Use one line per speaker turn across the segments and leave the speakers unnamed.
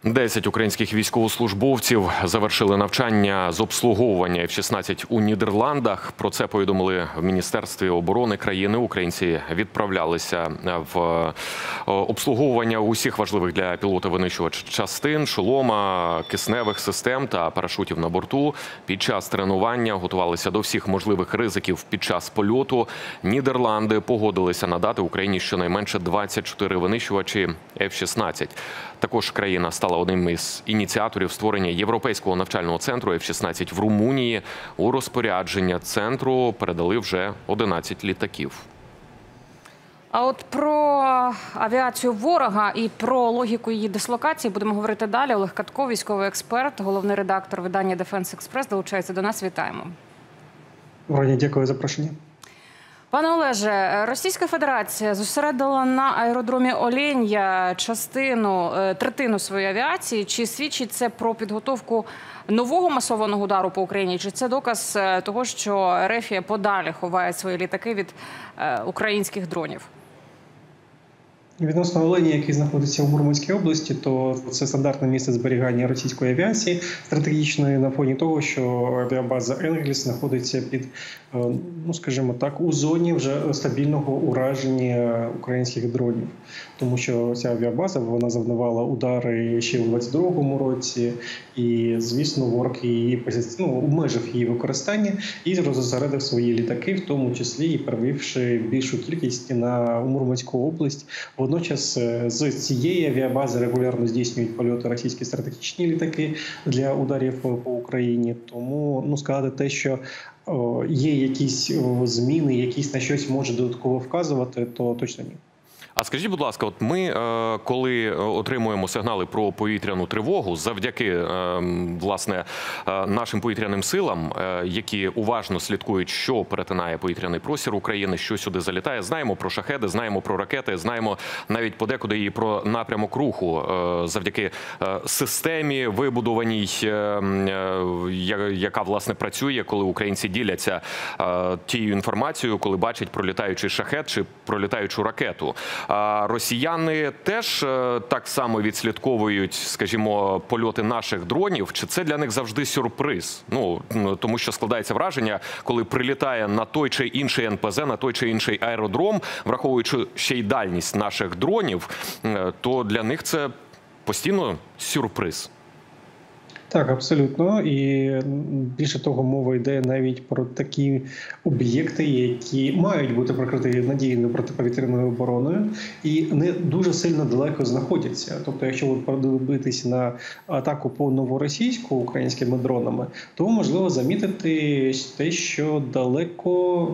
10 українських військовослужбовців завершили навчання з обслуговування F-16 у Нідерландах. Про це повідомили в Міністерстві оборони країни. Українці відправлялися в обслуговування усіх важливих для пілота винищувач частин, шолома, кисневих систем та парашутів на борту. Під час тренування готувалися до всіх можливих ризиків під час польоту. Нідерланди погодилися надати Україні щонайменше 24 винищувачі F-16. Також країна стала одним із ініціаторів створення Європейського навчального центру F-16 в Румунії. У розпорядження центру передали вже 11 літаків.
А от про авіацію ворога і про логіку її дислокації будемо говорити далі. Олег Катко, військовий експерт, головний редактор видання «Дефенс Експрес», долучається до нас. Вітаємо.
Дякую за запрошення.
Пане Олеже, Російська Федерація зосередила на аеродромі Оленя третину своєї авіації. Чи свідчить це про підготовку нового масованого удару по Україні? Чи це доказ того, що РФ подалі ховає свої літаки від українських дронів?
Відносно Оленя, який знаходиться у Мурманській області, то це стандартне місце зберігання російської авіації стратегічної на фоні того, що авіабаза Енгельс знаходиться під, скажімо так, у зоні вже стабільного ураження українських дронів. Тому що ця авіабаза, вона завдавала удари ще у 22-му році, і, звісно, ворог її обмежив її використання і зосередив свої літаки, в тому числі і перевівши більшу кількість на Мурманську область. Водночас з цієї авіабази регулярно здійснюють польоти російські стратегічні літаки для ударів по Україні. Тому сказати те, що є якісь зміни, якісь на щось може додатково вказувати, то точно ні.
А скажіть, будь ласка, от ми, коли отримуємо сигнали про повітряну тривогу, завдяки, власне, нашим повітряним силам, які уважно слідкують, що перетинає повітряний простір України, що сюди залітає, знаємо про шахеди, знаємо про ракети, знаємо навіть подекуди і про напрямок руху, завдяки системі вибудованій, яка, власне, працює, коли українці діляться тією інформацією, коли бачать пролітаючий шахед чи пролітаючу ракету. Росіяни теж так само відслідковують, скажімо, польоти наших дронів? Чи це для них завжди сюрприз? Тому що складається враження, коли прилітає на той чи інший НПЗ, на той чи інший аеродром, враховуючи ще й дальність наших дронів, то для них це постійно сюрприз.
Так, абсолютно. І більше того, мова йде навіть про такі об'єкти, які мають бути прикриті надійною протиповітряною обороною і не дуже сильно далеко знаходяться. Тобто, якщо ви подивитися на атаку по новоросійську українськими дронами, то можливо замітити те, що далеко,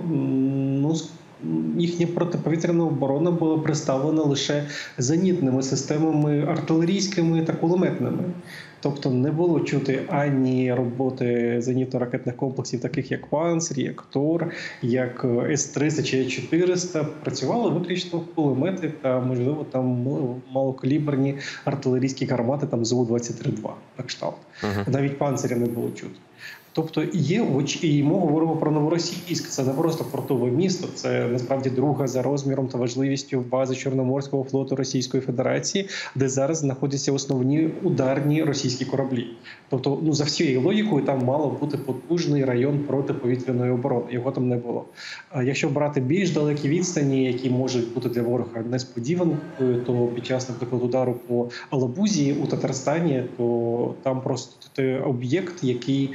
їхня протиповітряна оборона була представлена лише зенітними системами артилерійськими та кулеметними. Тобто не було чути ані роботи зенітно-ракетних комплексів, таких як «Панцир», як «Тор», як С-300 чи С-400. Працювали виключно кулемети та, можливо, там малокаліберні артилерійські гармати, там ЗУ-23-2, на кшталт. Навіть «Панциря» не було чути. Тобто є, і ми говоримо про Новоросійськ, це не просто портове місто, це насправді друга за розміром та важливістю бази Чорноморського флоту Російської Федерації, де зараз знаходяться основні ударні російські кораблі. Тобто, за всією логікою, там мало бути потужний район протиповітряної оборони, його там не було. А якщо брати більш далекі відстані, які можуть бути для ворога несподіванкою, то під час, наприклад, удару по Алабузі у Татарстані, то там просто об'єкт, який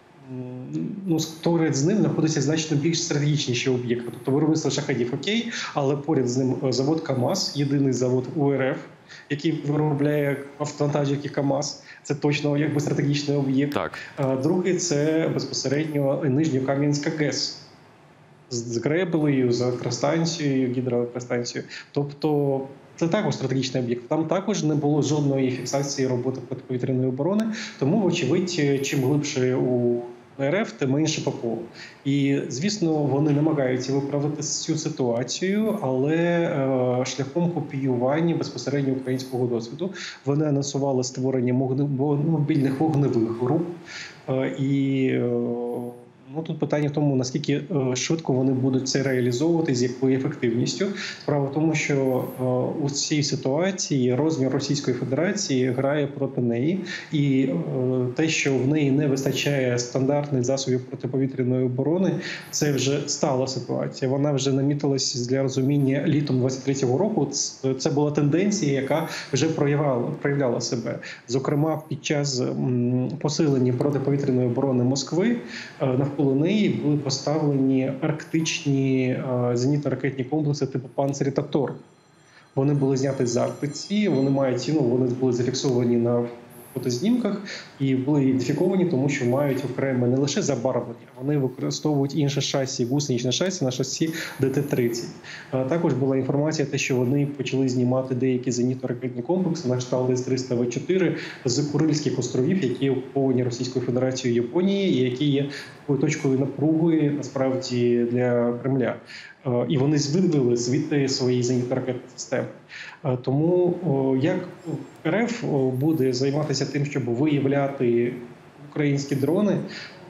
поряд з ним знаходиться значно більш стратегічніші об'єкти. Тобто виробництво шахедів окей, але поряд з ним завод КАМАЗ, єдиний завод УРФ, який виробляє автовантажівки КАМАЗ. Це точно стратегічний об'єкт. Другий – це безпосередньо Нижньокам'янська ГЕС з Гребелею, з електростанцією, гідроелектростанцією. Тобто це також стратегічний об'єкт. Там також не було жодної фіксації роботи протиповітряної оборони, тому, вочевидь, чим глибше у РФ, тим менше ППО. І, звісно, вони намагаються виправити цю ситуацію, але шляхом копіювання безпосередньо українського досвіду. Вони анонсували створення мобільних вогневих груп і Ну, тут питання в тому, наскільки швидко вони будуть це реалізовувати, з якою ефективністю. Справа в тому, що у цій ситуації розмір Російської Федерації грає проти неї. І те, що в неї не вистачає стандартних засобів протиповітряної оборони, це вже стала ситуація. Вона вже намітилась для розуміння літом 23-го року. Це була тенденція, яка вже проявляла себе. Зокрема, під час посилення протиповітряної оборони Москви навколо неї були поставлені арктичні зенітно-ракетні комплекси типу «Панцирі» та «Тор». Вони були зняті з Арктиці, вони були зафіксовані на фотознімках і були ідентифіковані, тому що мають окреме не лише забарвлення, вони використовують інше шасі, гусеничне шасі на шасі ДТ-30. Також була інформація, що вони почали знімати деякі зенітно-ракетні комплекси на кшталт С-300В4 з Курильських островів, які окуповані Російською Федерацією Японії, і які є такою точкою напруги, насправді, для Кремля. І вони вивели звідти свої зенітно-ракетні системи. Тому як РФ буде займатися тим, щоб виявляти українські дрони,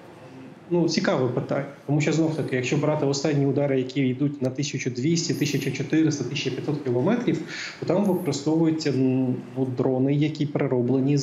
цікаве питання. Тому що, знов-таки, якщо брати останні удари, які йдуть на 1200, 1400, 1500 кілометрів, то там використовуються дрони, які перероблені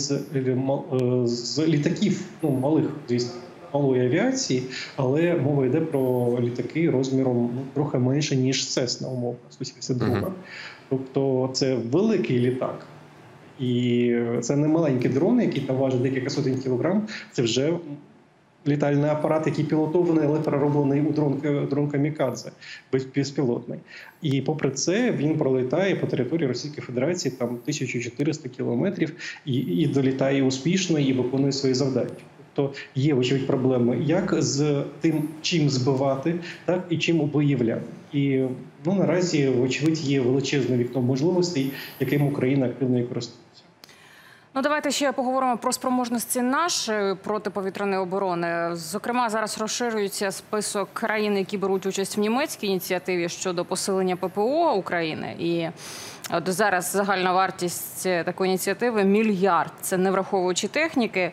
з літаків, малих, звісно, малої авіації, але мова йде про літаки розміром трохи менше, ніж Цесна, умовно, 172. Тобто це великий літак. І це не маленькі дрони, які там важать декілька сотень кілограм, це вже літальний апарат, який пілотований, але перероблений у дрон камікадзе, безпілотний. І попри це він пролітає по території Російської Федерації там 1400 кілометрів і долітає успішно, і виконує свої завдання. Тобто є, вочевидь, проблеми як з тим, чим збивати, так і чим виявляти. І наразі, вочевидь, є величезне вікно можливостей, яким Україна активно і користується.
Давайте ще поговоримо про спроможності нашої протиповітряної оборони. Зокрема, зараз розширюється список країн, які беруть участь в німецькій ініціативі щодо посилення ППО України. І от зараз загальна вартість такої ініціативи – $1 мільярд. Це не враховуючи техніки.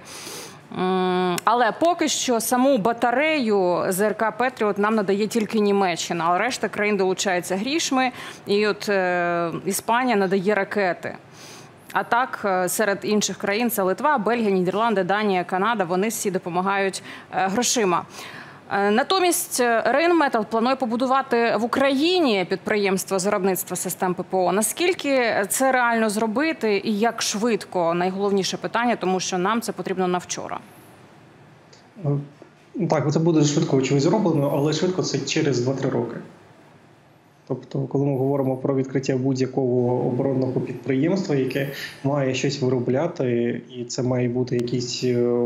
Але поки що саму батарею ЗРК «Петріот» нам надає тільки Німеччина, а решта країн долучаються грішми. І от Іспанія надає ракети. А так, серед інших країн – це Литва, Бельгія, Нідерланди, Данія, Канада. Вони всі допомагають грошима. Натомість Rheinmetall планує побудувати в Україні підприємство з виробництва систем ППО. Наскільки це реально зробити і як швидко? Найголовніше питання, тому що нам це потрібно на вчора.
Так, це буде швидко, очевидно, зроблено, але швидко це через 2-3 роки. Тобто, коли ми говоримо про відкриття будь-якого оборонного підприємства, яке має щось виробляти, і це має бути якийсь...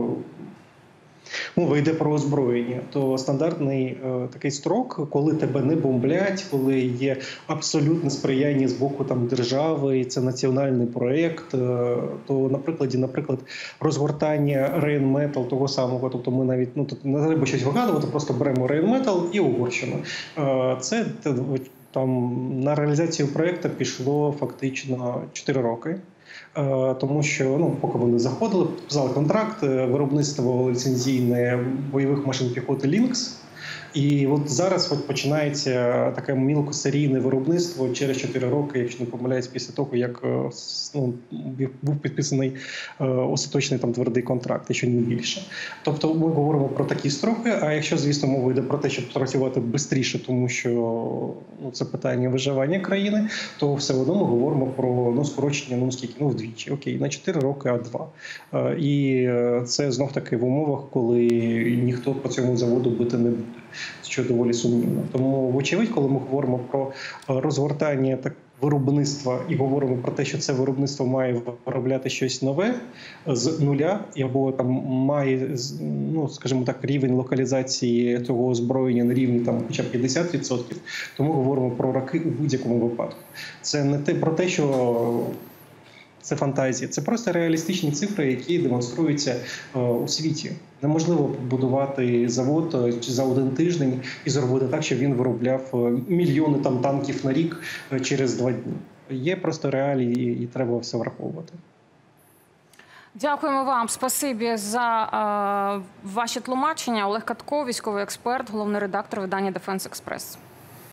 Мова йде про озброєння, то стандартний такий строк, коли тебе не бомблять, коли є абсолютне сприяння з боку держави, це національний проєкт, то наприклад, розгортання Rheinmetall того самого, тобто ми навіть, тут не треба щось вигадувати, просто беремо Rheinmetall і Угорщину. Це там на реалізацію проєкту пішло фактично 4 роки. Тому що поки вони заходили, підписали контракт, виробництво ліцензійне бойових машин піхоти «Лінкс». І от зараз починається таке мілкосерійне виробництво через 4 роки, якщо не помиляюсь, після того, як був підписаний остаточний твердий контракт, якщо не більше. Тобто ми говоримо про такі строки, а якщо, звісно, мова йде про те, щоб працювати швидше, тому що це питання виживання країни, то все одно ми говоримо про скорочення, вдвічі. Окей, на 4 роки, а 2. І це знов-таки в умовах, коли ніхто по цьому заводу бити не буде, що доволі сумнівно. Тому, вочевидь, коли ми говоримо про розгортання виробництва і говоримо про те, що це виробництво має виробляти щось нове з нуля, або там має, скажімо так, рівень локалізації цього озброєння на рівні хоча б 50%, то ми говоримо про роки у будь-якому випадку. Це не про те, що це фантазія, це просто реалістичні цифри, які демонструються у світі. Неможливо побудувати завод за 1 тиждень і зробити так, щоб він виробляв мільйони танків на рік через 2 дні. Є просто реалії і треба все враховувати.
Дякуємо вам. Спасибі за ваші тлумачення. Олег Катко, військовий експерт, головний редактор видання «Дефенс Експрес».